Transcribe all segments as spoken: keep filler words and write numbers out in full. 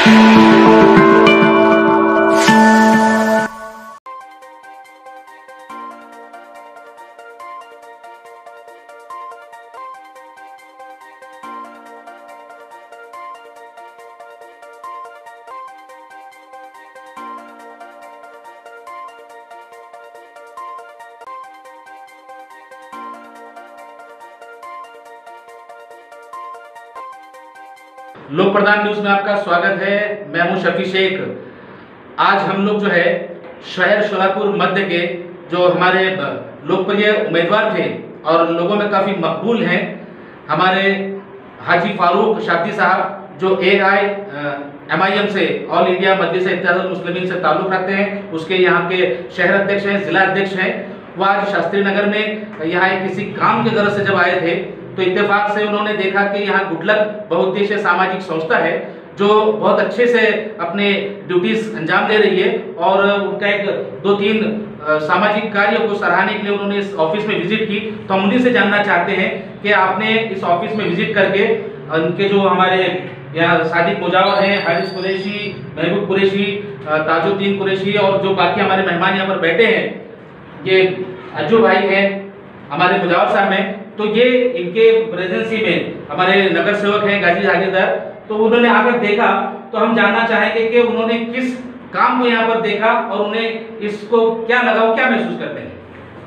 लोक प्रधान न्यूज में आपका स्वागत है। मैं हूं शफी शेख। आज हम लोग जो है शहर शोलापुर मध्य के जो हमारे लोकप्रिय उम्मीदवार थे और लोगों में काफ़ी मकबूल हैं, हमारे हाजी फारूक शाब्दी साहब जो A I M I M से ऑल इंडिया मजलिस इत्तेहादुल मुस्लिमीन से ताल्लुक़ रखते हैं, उसके यहाँ के शहर अध्यक्ष हैं, जिला अध्यक्ष हैं। वह आज शास्त्री नगर में यहाँ एक किसी काम के गरज से जब आए थे तो इत्तेफाक से उन्होंने देखा कि यहाँ गुडलक बहुउद्देशीय सामाजिक संस्था है जो बहुत अच्छे से अपने ड्यूटीज अंजाम दे रही है और उनका एक दो तीन सामाजिक कार्यों को सराहने के लिए उन्होंने इस ऑफिस में विजिट की। तो हम उन्हीं से जानना चाहते हैं कि आपने इस ऑफिस में विजिट करके उनके जो हमारे यहाँ सादिक मुजावर हैं, हारिस कुरैशी, महबूब कुरैशी, ताजुद्दीन कुरैशी और जो बाकी हमारे मेहमान यहाँ पर बैठे हैं, ये अज्जू भाई हैं, हमारे मुजावर साहब हैं, तो ये इनके प्रेजेंसी में हमारे नगर सेवक हैं गाजी जागीरदार, तो उन्होंने आकर देखा। तो हम जानना चाहेंगे कि उन्होंने किस काम को यहाँ पर देखा और उन्हें इसको क्या लगा, वो क्या महसूस करते हैं।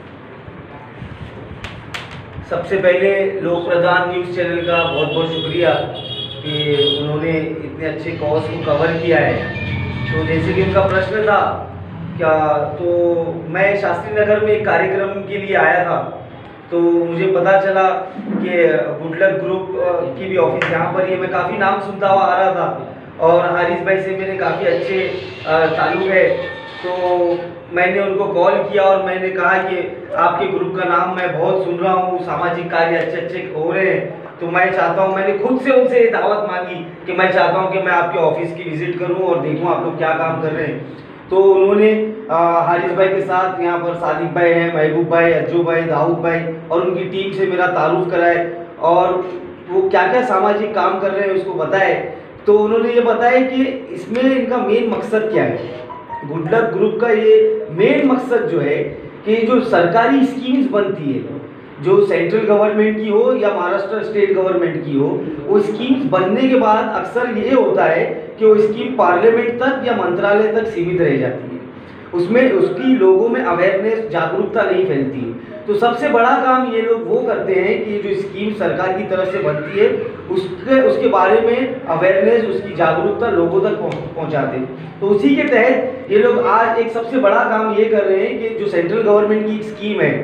सबसे पहले लोक प्रधान न्यूज़ चैनल का बहुत बहुत शुक्रिया कि उन्होंने इतने अच्छे कॉज को कवर किया है। तो जैसे कि उनका प्रश्न था क्या, तो मैं शास्त्री नगर में एक कार्यक्रम के लिए आया था, तो मुझे पता चला कि गुडलक ग्रुप की भी ऑफिस यहाँ पर ही है। मैं काफ़ी नाम सुनता हुआ आ रहा था और हारिस भाई से मेरे काफ़ी अच्छे ताल्लुक़ है, तो मैंने उनको कॉल किया और मैंने कहा कि आपके ग्रुप का नाम मैं बहुत सुन रहा हूँ, सामाजिक कार्य अच्छे अच्छे हो रहे हैं, तो मैं चाहता हूँ, मैंने खुद से उनसे दावत मांगी कि मैं चाहता हूँ कि मैं आपके ऑफिस की विज़िट करूँ और देखूँ आप लोग क्या काम कर रहे हैं। तो उन्होंने हारिस भाई के साथ यहाँ पर सादिक भाई हैं, महबूब भाई, अज्जू भाई, दाऊद भाई और उनकी टीम से मेरा तारुफ कराए और वो क्या क्या सामाजिक काम कर रहे हैं उसको बताए। तो उन्होंने ये बताया कि इसमें इनका मेन मकसद क्या है। गुडलक ग्रुप का ये मेन मकसद जो है कि जो सरकारी स्कीम्स बनती है, जो सेंट्रल गवर्नमेंट की हो या महाराष्ट्र स्टेट गवर्नमेंट की हो, वो स्कीम्स बनने के बाद अक्सर ये होता है कि वो स्कीम पार्लियामेंट तक या मंत्रालय तक सीमित रह जाती है, उसमें उसकी लोगों में अवेयरनेस, जागरूकता नहीं फैलती। तो सबसे बड़ा काम ये लोग वो करते हैं कि जो स्कीम सरकार की तरफ से बनती है उसके उसके बारे में अवेयरनेस, उसकी जागरूकता लोगों तक पहुंचाते हैं। तो उसी के तहत ये लोग आज एक सबसे बड़ा काम ये कर रहे हैं कि जो सेंट्रल गवर्नमेंट की स्कीम है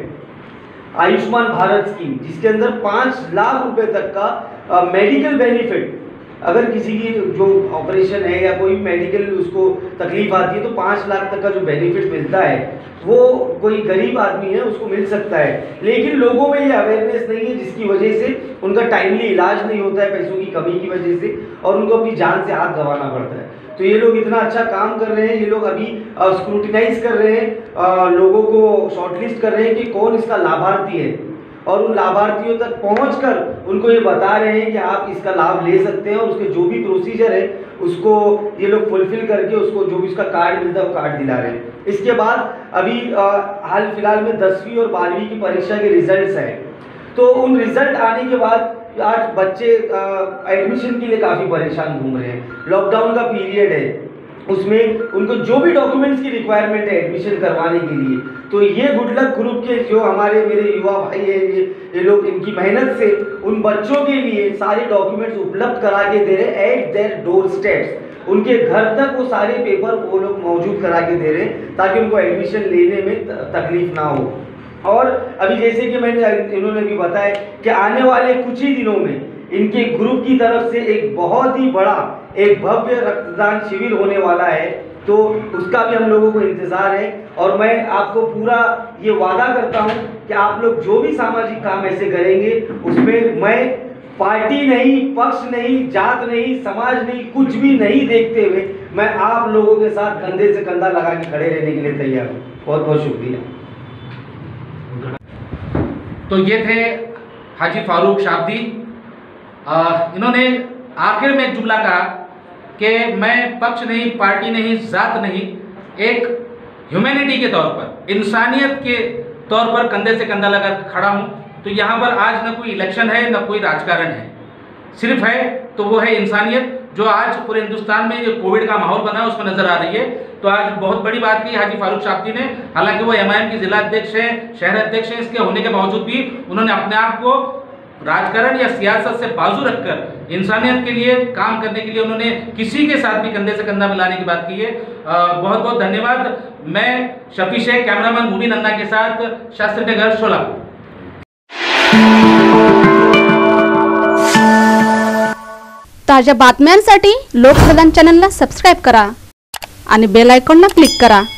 आयुष्मान भारत स्कीम, जिसके अंदर पाँच लाख रुपए तक का मेडिकल बेनिफिट, अगर किसी की जो ऑपरेशन है या कोई मेडिकल उसको तकलीफ आती है तो पाँच लाख तक का जो बेनिफिट मिलता है वो कोई गरीब आदमी है उसको मिल सकता है। लेकिन लोगों में ये अवेयरनेस नहीं है, जिसकी वजह से उनका टाइमली इलाज नहीं होता है पैसों की कमी की वजह से, और उनको अपनी जान से हाथ गंवाना पड़ता है। तो ये लोग इतना अच्छा काम कर रहे हैं, ये लोग अभी स्क्रूटिनाइज कर रहे हैं, आ, लोगों को शॉर्टलिस्ट कर रहे हैं कि कौन इसका लाभार्थी है, और उन लाभार्थियों तक पहुंचकर उनको ये बता रहे हैं कि आप इसका लाभ ले सकते हैं और उसके जो भी प्रोसीजर है उसको ये लोग फुलफिल करके उसको जो भी उसका कार्ड मिलता है वो कार्ड दिला रहे हैं। इसके बाद अभी आ, हाल फिलहाल में दसवीं और बारहवीं की परीक्षा के रिजल्ट्स हैं, तो उन रिजल्ट आने के बाद आज बच्चे एडमिशन के लिए काफ़ी परेशान घूम रहे हैं। लॉकडाउन का पीरियड है, उसमें उनको जो भी डॉक्यूमेंट्स की रिक्वायरमेंट है एडमिशन करवाने के लिए, तो ये गुडलक ग्रुप के जो हमारे मेरे युवा भाई हैं, ये ये लोग इनकी मेहनत से उन बच्चों के लिए सारे डॉक्यूमेंट्स उपलब्ध करा के दे रहे हैं एट देयर डोर स्टेप्स। उनके घर तक वो सारे पेपर वो लोग मौजूद करा के दे रहे हैं ताकि उनको एडमिशन लेने में तकलीफ ना हो। और अभी जैसे कि मैंने इन्होंने भी बताया कि आने वाले कुछ ही दिनों में इनके ग्रुप की तरफ से एक बहुत ही बड़ा एक भव्य रक्तदान शिविर होने वाला है, तो उसका भी हम लोगों को इंतज़ार है। और मैं आपको पूरा ये वादा करता हूँ कि आप लोग जो भी सामाजिक काम ऐसे करेंगे उसमें मैं पार्टी नहीं, पक्ष नहीं, जात नहीं, समाज नहीं, कुछ भी नहीं देखते हुए मैं आप लोगों के साथ कंधे से कंधा लगा के खड़े रहने के लिए तैयार हूँ। बहुत बहुत शुक्रिया। तो ये थे हाजी फारूक शाब्दी। इन्होंने आखिर में एक जुमला कहा कि मैं पक्ष नहीं, पार्टी नहीं, जात नहीं, एक ह्यूमैनिटी के तौर पर, इंसानियत के तौर पर कंधे से कंधा लगा खड़ा हूँ। तो यहाँ पर आज न कोई इलेक्शन है, न कोई राजकारण है, सिर्फ है तो वो है इंसानियत, जो आज पूरे हिंदुस्तान में जो कोविड का माहौल बना है उसमें नजर आ रही है। तो आज बहुत बड़ी बात की हाजी फारूक साहब ने, हालांकि वो एमआईएम के जिला अध्यक्ष हैं, शहर अध्यक्ष हैं, इसके होने के बावजूद भी उन्होंने अपने आप को राजकारण या सियासत से बाजू रखकर इंसानियत के लिए काम करने के लिए उन्होंने किसी के साथ भी कंधे से कंधा मिलाने की बात की है। बहुत बहुत धन्यवाद। मैं शफी शेख, कैमरामैन मुबीन अन्ना के साथ, शास्त्री नगर, शोलापुर। ताज्या बातम्यांसाठी लोकप्रधान चॅनलला सबस्क्राईब करा आणि बेल आयकॉनला क्लिक करा।